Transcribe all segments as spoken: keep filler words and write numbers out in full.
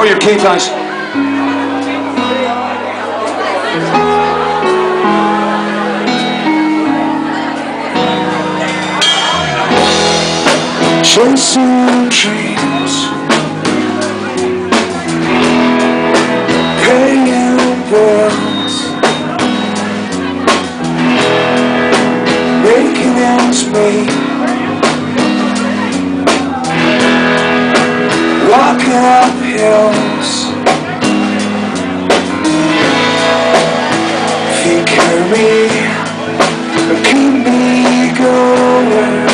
for your ketons. Chasing dreams, paying bills, making ends meet, walking up hills, feet carry me, keep me going.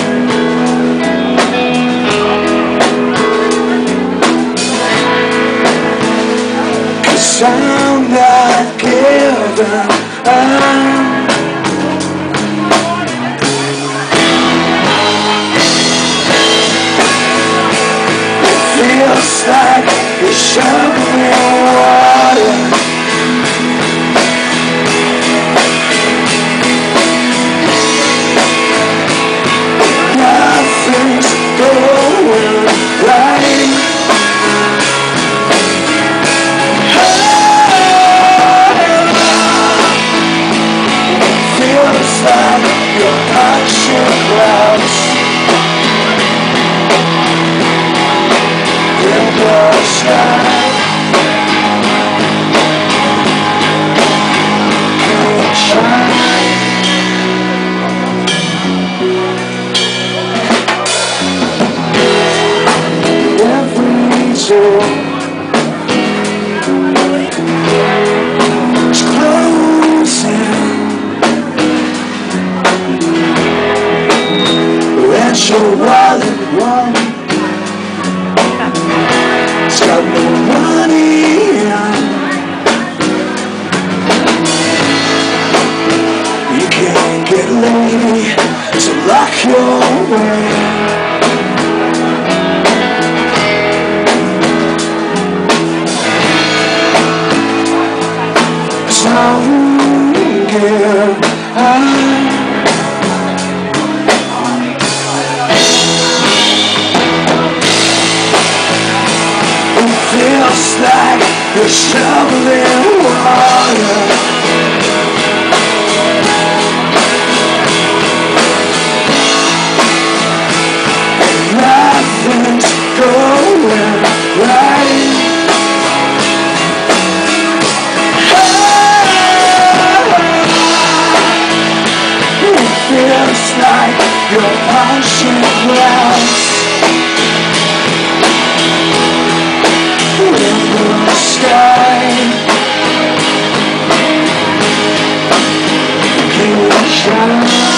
I'm not giving up. It feels like you're shoveling water. Nothing's going right. Your punching clouds in the sky. Can't shine. Every door is closing. Let your wallet run. It's got no money in. You can't get a lady to lock your way. Don't give up. Feels like you're shoveling water. And nothing's going right. It feels like you're punching clouds in the sky. Can't shine.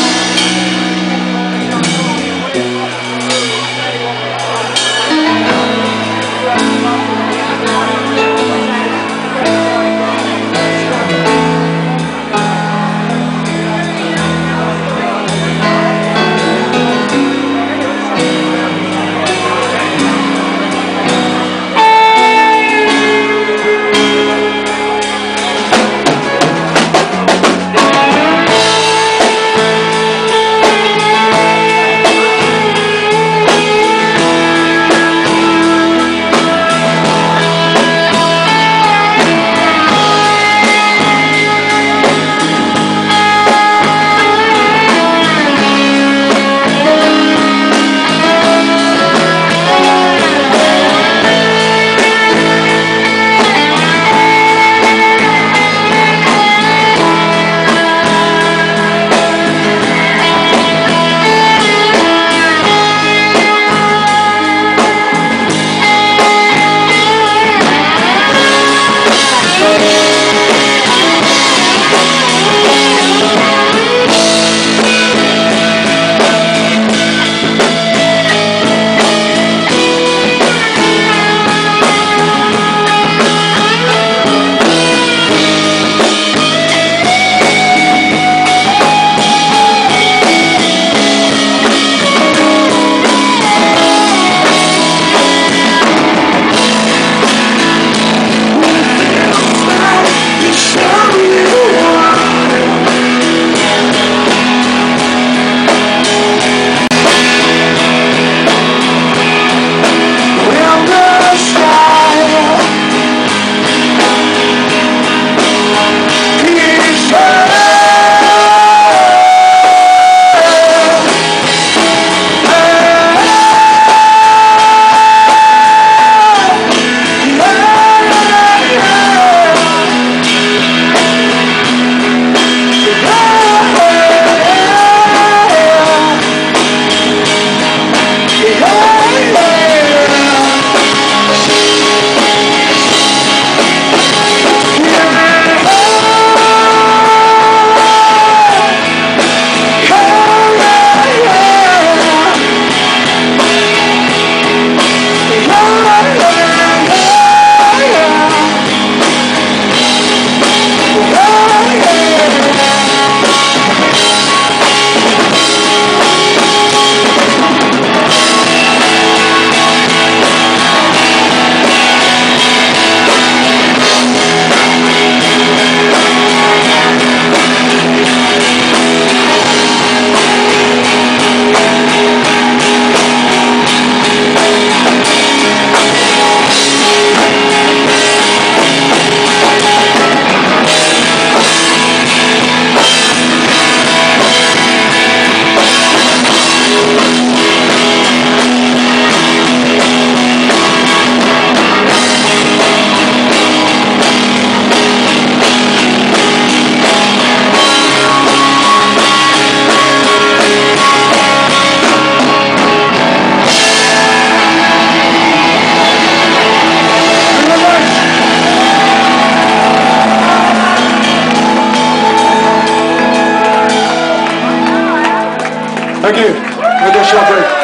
Thank you. We'll get a short break.